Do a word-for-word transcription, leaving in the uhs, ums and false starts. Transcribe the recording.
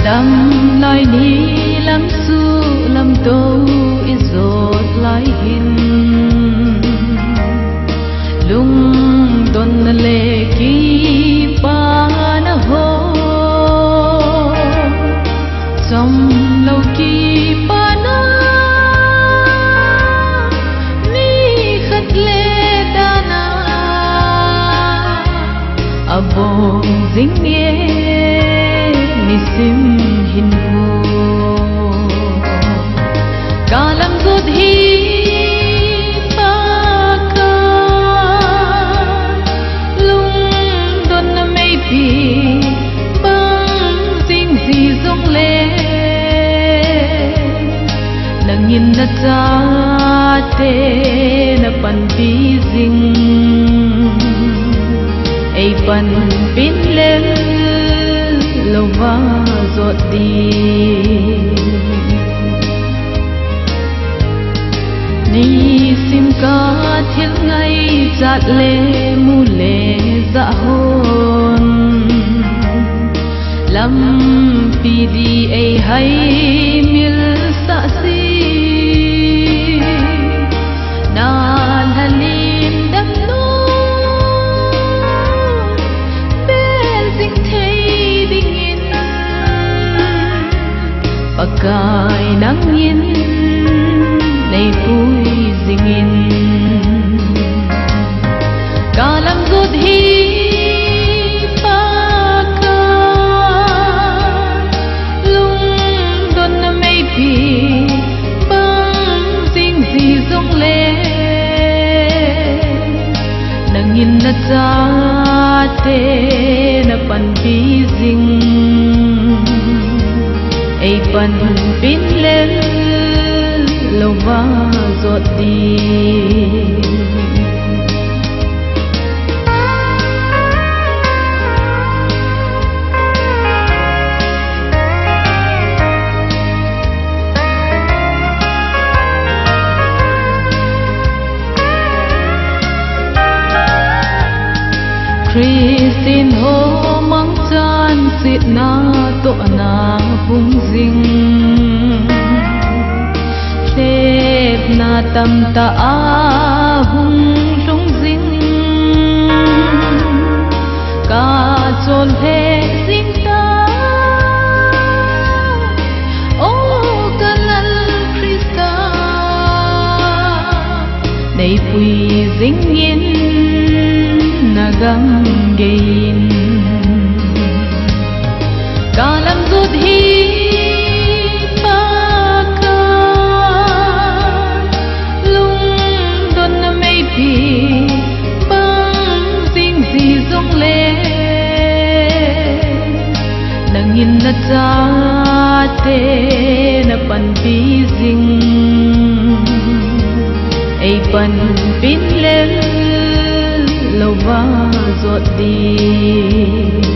đam lai ni lam su lam tô izot lai hin lung don le ki pa na ho trong lâu ki pa na ni khát le dana abong ding ye ni sim hin ho kalam gud hi pa ka lung don na mai pi bang ding zi zong le nang in na cha te na pan pi zing ei pan pin le lo va zot đi ni sim ka thil ngai chat le mu le za hon lam pi di ei hai mil sa si na halim dam no bel sing thei ding in pakai nang yin nei pui ding in kalam gud hi pa ka lung don na mai pi bang sing zi zong le nang in na cha te na pan pi zing ei pan pin le lo va zot đi Christin ho mang chan sit na to na bung ding tep na tam ta a hung lung ding ka chol he ding ta o kalal Krista nei pui ding yin nagam gein kalam gud hi pa ka lung don na mai pi bang sing zi zong le nang in na cha te na pan pi zing ei pan pin le lo va zot đi